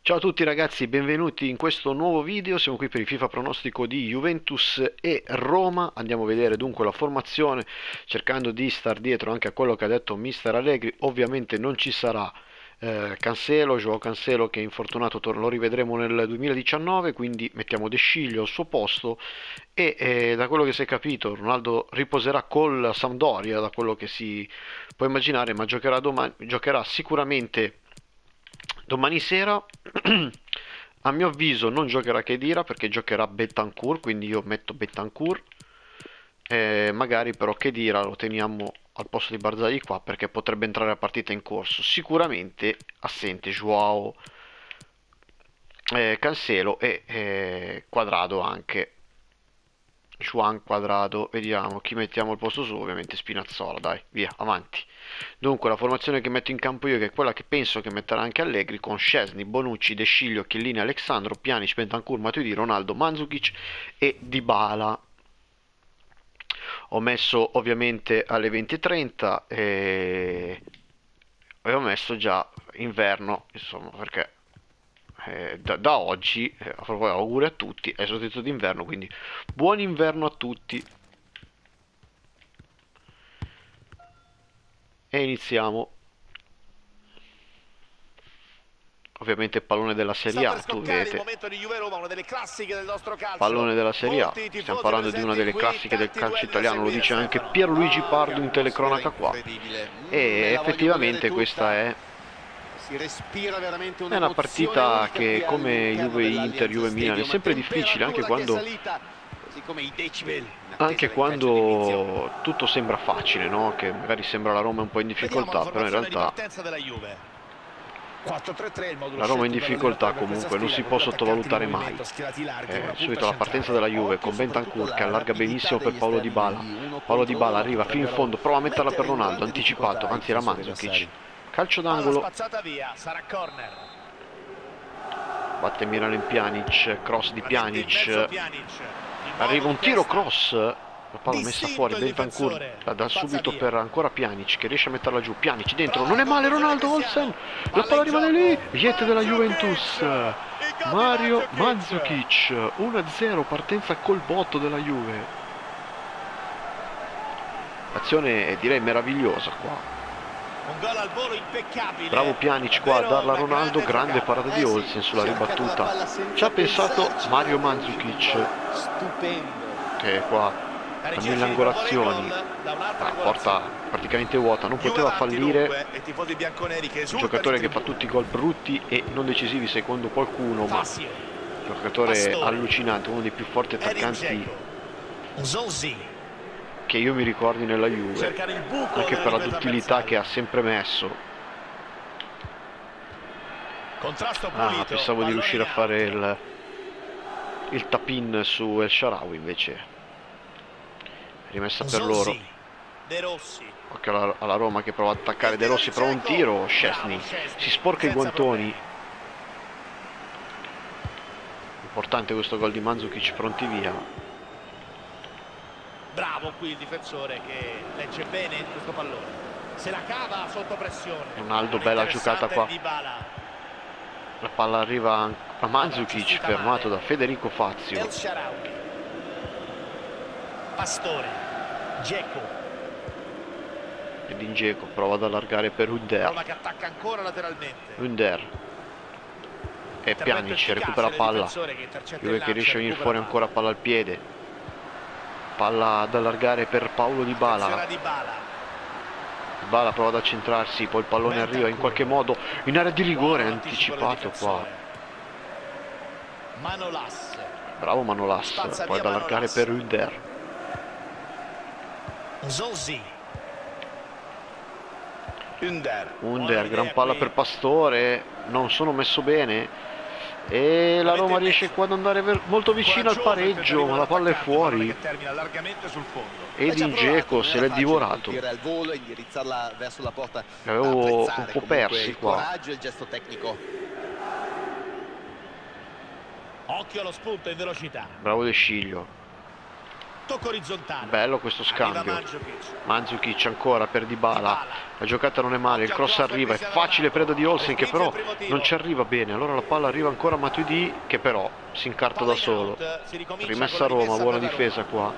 Ciao a tutti ragazzi, benvenuti in questo nuovo video. Siamo qui per il FIFA pronostico di Juventus e Roma. Andiamo a vedere dunque la formazione, cercando di star dietro anche a quello che ha detto Mister Allegri. Ovviamente non ci sarà Cancelo, Joao Cancelo che è infortunato, lo rivedremo nel 2019, quindi mettiamo De Sciglio al suo posto e da quello che si è capito Ronaldo riposerà col Sampdoria, da quello che si può immaginare, ma giocherà sicuramente domani sera. A mio avviso non giocherà Khedira perché giocherà Bentancur, quindi io metto Bentancur. Magari però Khedira lo teniamo al posto di Barzagli qua perché potrebbe entrare a partita in corso. Sicuramente assente Joao, Cancelo e Quadrado anche. Juan Quadrado, vediamo chi mettiamo al posto su, ovviamente Spinazzola, dai, via, avanti. Dunque la formazione che metto in campo io, che è quella che penso che metterà anche Allegri, con Szczesny, Bonucci, De Sciglio, Chiellini, Alexandro, Pjanic, Bentancur, Matuidi, Ronaldo, Mandzukic e Dybala. Ho messo ovviamente alle 20:30 e ho messo già inverno, insomma, perché da oggi, auguri a tutti, è soltanto d'inverno, quindi buon inverno a tutti. E iniziamo. Ovviamente pallone della Sta Serie per A, tu scoccare il vedete, momento di Juve-Roma, una delle classiche del nostro calcio. pallone della Serie A, Molti stiamo tifosi parlando di una presenti delle qui, classiche del tanti calcio duelli da italiano, lo seguire, dice anche Stefano. Pierluigi Che Pardo in atmosfera telecronaca qua. incredibile. E Me la voglio godere effettivamente questa tutta. è Si respira veramente È una un'emozione partita unica che, qui come all'interno Juve-Inter, dell'Allianz Juve-Milan, è Stadium. sempre difficile, Temperatura che è salita, così come i decibel in attesa anche del calcio d'inizio. quando tutto sembra facile, no? Che magari sembra la Roma un po' in Vediamo la difficoltà, però in formazione di realtà partenza della Juve. 4-3-3 il modulo la Roma in scelto per difficoltà l'allenatore per questa comunque non sfida, si con può due attaccanti in sottovalutare mai. movimento, schierati larghi, una punta Subito la partenza centrale. della Juve con Occhio soprattutto Bentancur che alla allarga rapidità benissimo per degli Paulo esterni Dybala. negli uno Paulo contro Dybala uno, arriva fino in potrebbero fondo, prova a metterla per mettere in Ronaldo, grande anticipato, difficoltà i anzi era difensori Mandzukic. avversari. Calcio Palla d'angolo, spazzata via, sarà corner. batte Miralem Pjanic, cross di Rimette in mezzo Pjanic, Pjanic. Di nuovo arriva di un tiro testa. cross, la palla messa fuori, Distinto il Bentancur difensore. la dà Spazza subito via. per ancora Pjanic che riesce a metterla giù, Pjanic dentro, Prova non la è male conclusione Ronaldo, Olsen, Cristiano. la Palla palla in rimane lì, gioco. Riete della Juventus, Il gol di Mario Mandzukic. Mandzukic, 1-0, partenza col botto della Juve. Azione direi meravigliosa qua. Un gol al volo impeccabile. Bravo Pjanic qua a Davvero darla a una Ronaldo, grande giocata. parata di Sì, Olsen sulla cercano la ribattuta. palla Ci senza ha pensato pensarci, Mario è un Mandzukic riuscito stupendo. che qua La regia nelle ci ripropone angolazioni gol da un'altra la porta angolazione. praticamente vuota, non Juve poteva avanti fallire. dunque, e tifosi bianconeri che Un esultano giocatore in che fa tribuna. tutti i gol brutti e non decisivi secondo qualcuno, ma Fazio, un giocatore Pastore, allucinante, uno dei più forti Edin attaccanti Dzeko, Zonzi, che io mi ricordi nella Juve, cercare il buco anche della per la difesa duttilità che avversaria. ha sempre messo. Contrasto pulito, Pensavo di pallone riuscire a in fare alto. il tap-in su El Shaarawy, invece rimessa per loro. Zonzi, De Rossi, Occhio alla Roma che prova ad attaccare, De Rossi prova un tiro, Szczesny si sporca i senza guantoni. problemi. Importante questo gol di Mandzukic, pronti via. Bravo qui il difensore che legge bene questo pallone. Se la cava sotto pressione. Ronaldo, Un bella interessante giocata qua. Dybala. La palla arriva a Mandzukic, fermato da Federico Fazio. El Shaarawy, Pastore, Dzeko, Edin Dzeko prova ad allargare per Under. Roma che attacca ancora lateralmente. Under. E Pjanic recupera palla. Juve che riesce a venire fuori ancora palla al piede. Palla ad allargare per Paulo Dybala. Dybala prova ad accentrarsi, poi il pallone arriva in qualche modo in area di rigore, anticipato qua. Manolas, Bravo Manolas, poi ad allargare per Under. Zonzi, Under, gran palla per Pastore, non sono messo bene. E la Roma riesce qua ad andare molto vicino al pareggio, ma la palla è fuori. Edin Dzeko se l'è divorato. Al volo e indirizzarla verso la porta. Li avevo un po' persi il qua. coraggio e il gesto tecnico. occhio allo spunto in velocità. Bravo De Sciglio. tocco orizzontale. Bello questo scambio. Mandzukic ancora per Dybala. La giocata non è male, il cross arriva, è facile preda di Olsen che però non ci arriva bene. Allora la palla arriva ancora a Matuidi che però si incarta da solo. Rimessa a Roma, buona difesa qua.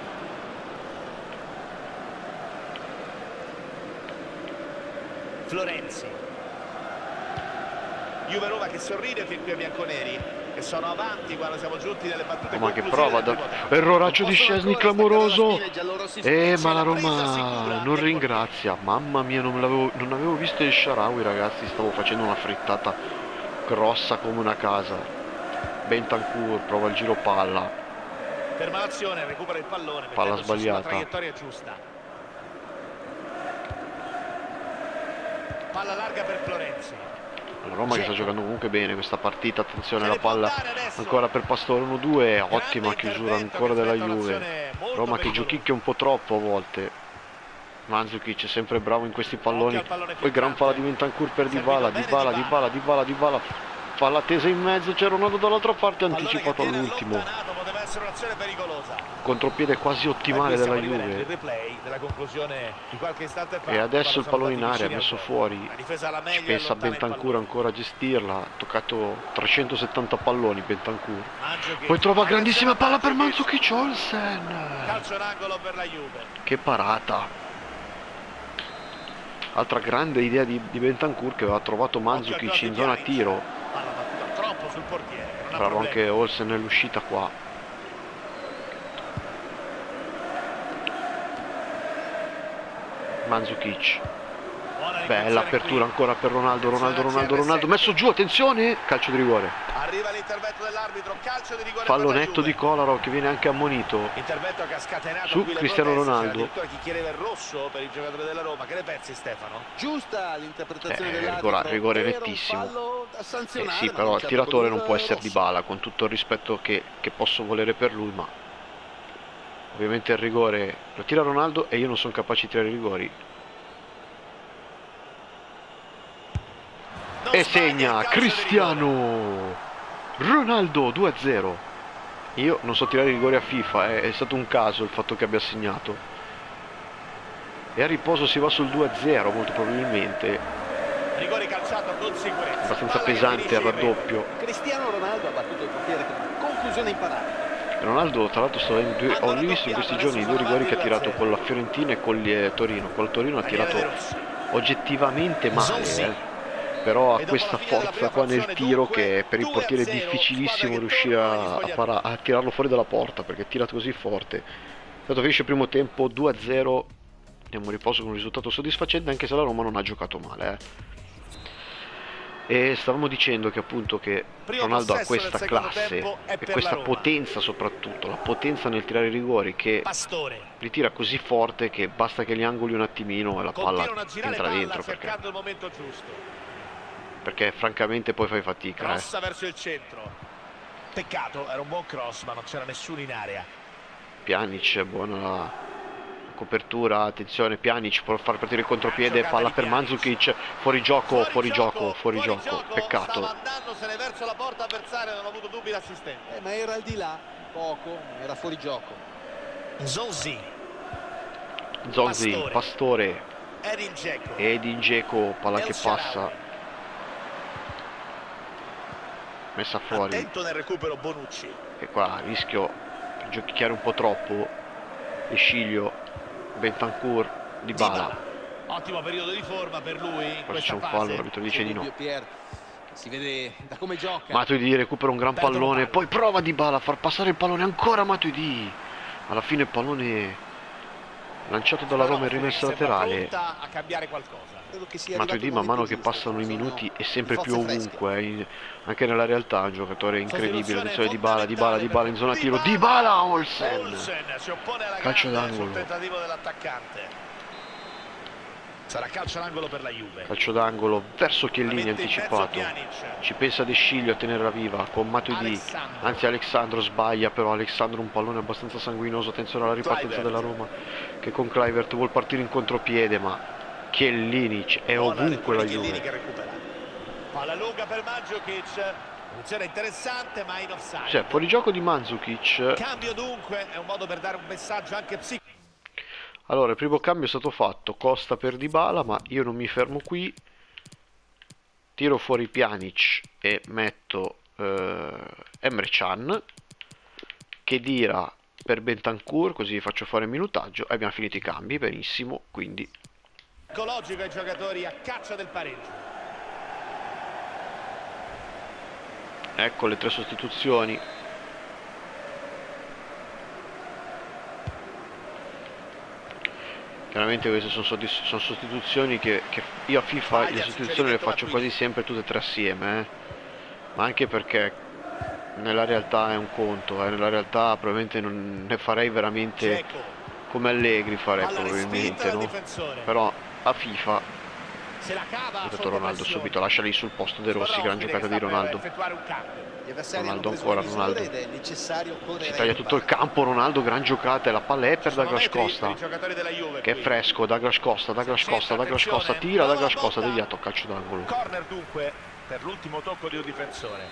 Florenzi. Juve Roma che sorride fin qui ai bianconeri, che sono avanti quando siamo giunti nelle battute Roma che prova erroraccio di Szczesny clamoroso, ma la Roma non ringrazia. Mamma mia, non avevo visto il Shaarawy, ragazzi, stavo facendo una frittata grossa come una casa. Bentancur prova il giro palla, ferma l'azione, recupera il pallone, palla sbagliata, traiettoria giusta. Palla larga per Florenzi. la Roma che sta giocando comunque bene questa partita. Attenzione, la palla ancora per Pastore, 1-2, ottima chiusura ancora della Juve. Roma che giochicchia un po' troppo a volte. Mandzukic è sempre bravo in questi palloni. Poi gran palla di Bentancur per Dybala. Dybala palla tesa in mezzo, c'è Ronaldo dall'altra parte, anticipato all'ultimo. Contropiede quasi ottimale della Juve. E adesso il pallone in aria, messo fuori. Ci pensa Bentancur ancora a gestirla. Ha toccato 370 palloni Bentancur. Poi trova grandissima palla per Mandzukic, Olsen. Calcio d'angolo per la Juve. Che parata. Altra grande idea di Bentancur che aveva trovato Mandzukic in zona tiro. Palla battuta troppo sul portiere. Bravo anche Olsen nell'uscita qua. Mandzukic. Bella apertura ancora per Ronaldo, messo giù, attenzione, calcio di rigore. Arriva l'intervento dell'arbitro, calcio di rigore. Fallo netto di Kolarov che viene anche ammonito. Intervento che ha scatenato su Cristiano Ronaldo. Chi chiedeva il rosso per il giocatore della Roma, che ne pensi Stefano? Giusta l'interpretazione dell'arbitro. Rigore nettissimo. Sì, però il tiratore non può essere Dybala, con tutto il rispetto che posso volere per lui, ma ovviamente il rigore lo tira Ronaldo e io non sono capace di tirare i rigori. E segna Cristiano Ronaldo 2-0. Io non so tirare i rigori a FIFA, è stato un caso il fatto che abbia segnato. E a riposo si va sul 2-0 molto probabilmente. Rigore calciato con sicurezza. Abbastanza pesante il raddoppio. Cristiano Ronaldo ha battuto il portiere con conclusione imparata. Ronaldo tra l'altro ho visto in questi giorni i due rigori che ha tirato con la Fiorentina e con il Torino. Con il Torino ha tirato oggettivamente male, però ha questa forza qua nel tiro che per il portiere è difficilissimo riuscire a tirarlo fuori dalla porta, perché tira così forte. Tanto finisce il primo tempo 2-0, andiamo a riposo con un risultato soddisfacente, anche se la Roma non ha giocato male. E stavamo dicendo che appunto che Ronaldo ha questa classe e questa potenza, soprattutto la potenza nel tirare i rigori, che li tira così forte che basta che li angoli un attimino e la palla entra dentro, perché francamente poi fai fatica. Cross verso il centro, peccato, era un buon cross ma non c'era nessuno in area. Pjanic, buona la copertura, attenzione, Pjanic può far partire il contropiede, palla per Mandzukic, fuori gioco, peccato. Mandandosene verso la porta avversaria, non ho avuto dubbi l'assistente. Ma era al di là, poco, era fuori gioco. Zonzi, Pastore, Edin Dzeko, palla che passa, messa fuori. Attento nel recupero Bonucci. E qua rischio per giochicchiare un po' troppo. E Sciglio, Bentancur, Dybala. Ottimo periodo di forma per lui in Forse c'è questa un fase. fallo, l'arbitro dice di no. Si vede da come gioca. Matuidi recupera un gran pallone, poi prova Dybala a far passare il pallone, ancora Matuidi. Alla fine il pallone lanciato dalla Roma e rimessa laterale. A cambiare qualcosa. Matuidi man mano che passano i minuti è sempre più ovunque, anche nella realtà è un giocatore incredibile. Attenzione Dybala in zona tiro, Dybala, Olsen si oppone alla calcio grande d'angolo. sul tentativo dell'attaccante. Sarà calcio d'angolo per la Juve. Calcio d'angolo verso Chiellini anticipato. Ci pensa De Sciglio a tenerla viva con Matuidi, anzi Alexandro sbaglia, però Alexandro un pallone abbastanza sanguinoso. Attenzione alla ripartenza della Roma che con Kluivert vuol partire in contropiede, ma Chiellini è ovunque la Juve. Palla lunga per Mandzukic. Posizione interessante ma in offside. Cioè, fuorigioco di Mandzukic. Cambio dunque, è un modo per dare un messaggio anche psicologico. Allora, il primo cambio è stato fatto, Costa per Dybala, ma io non mi fermo qui. Tiro fuori Pjanic e metto Emre Can. Khedira per Bentancur, così faccio fare il minutaggio. E abbiamo finito i cambi, benissimo, quindi... Psicologico ai giocatori a caccia del pareggio. Ecco le 3 sostituzioni. Chiaramente queste sono sostituzioni che io a FIFA le sostituzioni le faccio quasi sempre tutte e 3 assieme, ma anche perché nella realtà è un conto, nella realtà probabilmente non ne farei veramente come Allegri farei probabilmente, no? Però a FIFA ho detto Ronaldo subito, lascia lì sul posto De Rossi, gran giocata di Ronaldo. Ronaldo ancora, Ronaldo si taglia tutto il campo, Ronaldo, gran giocata, e la palla è per Douglas Costa che è fresco. Douglas Costa, tira, Douglas Costa deviato a calcio d'angolo. Corner dunque per l'ultimo tocco di un difensore.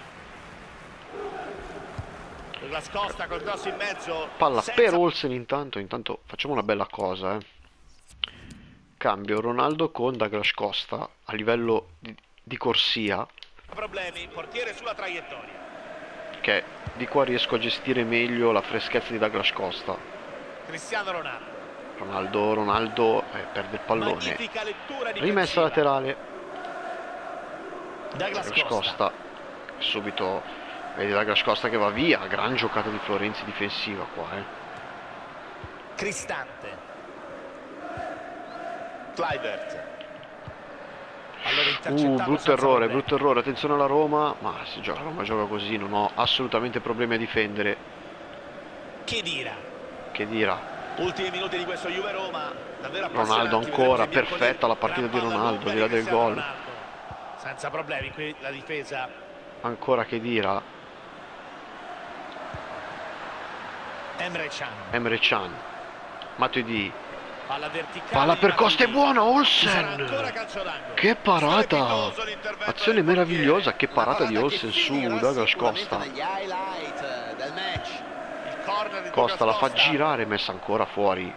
Douglas Costa col cross in mezzo, palla per Olsen. Intanto facciamo una bella cosa, cambio Ronaldo con Douglas Costa a livello di corsia. Problemi, portiere sulla traiettoria. Che di qua riesco a gestire meglio la freschezza di Douglas Costa. Cristiano Ronaldo. Ronaldo perde il pallone. Rimessa laterale. Douglas Costa. Subito vedi Douglas Costa che va via. Gran giocata di Florenzi difensiva qua, Cristante. Kluivert. Brutto errore, attenzione alla Roma, ma se la Roma gioca così non ho assolutamente problemi a difendere. Khedira. Ultimi minuti di questo Juve Roma, davvero Ronaldo ancora, perfetta la partita di Ronaldo, al di là del gol. Senza problemi qui la difesa. Ancora Khedira. Emre Can. Matuidi. Palla per Costa, è buona, Olsen! Che parata! Azione meravigliosa, che parata di Olsen su Douglas Costa. Costa la fa girare, messa ancora fuori.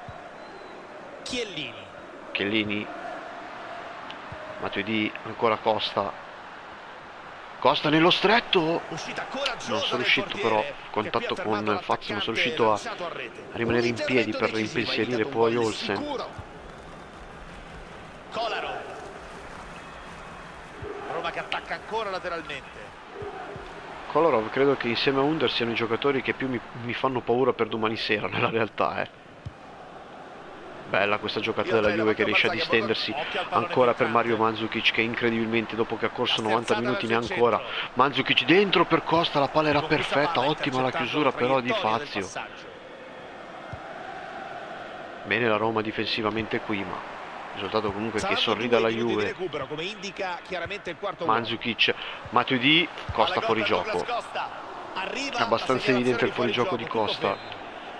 Chiellini. Matuidi, ancora Costa. Costa nello stretto, non sono riuscito però, contatto con Fazio, non sono riuscito a rimanere in piedi per rimpensierire poi Olsen. Roma che attacca ancora lateralmente. Kolarov credo che insieme a Under siano i giocatori che più mi fanno paura per domani sera nella realtà, Bella questa giocata della Juve che riesce a distendersi ancora per Mario Mandzukic, che incredibilmente dopo che ha corso 90 minuti ne ha ancora. Mandzukic dentro per Costa, la palla era perfetta, ottima la chiusura però di Fazio. Bene la Roma difensivamente qui, ma risultato comunque che sorride alla Juve. Mandzukic, Matuidi, Costa fuori gioco. È abbastanza evidente il fuorigioco di Costa.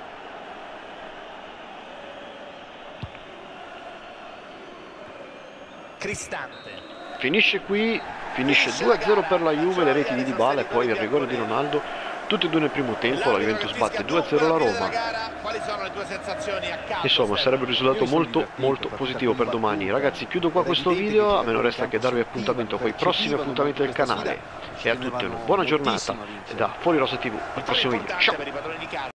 Cristante. Finisce qui, finisce 2-0 per la Juve, le reti di Dybala e poi il rigore di Ronaldo, tutti e due nel primo tempo. La Juventus batte 2-0 la Roma. Insomma, sarebbe un risultato molto positivo per domani. Ragazzi, chiudo qua questo video, a me non resta che darvi appuntamento con i prossimi appuntamenti del canale. E a tutti una buona giornata e da Fuori Rosa TV al prossimo video. Ciao!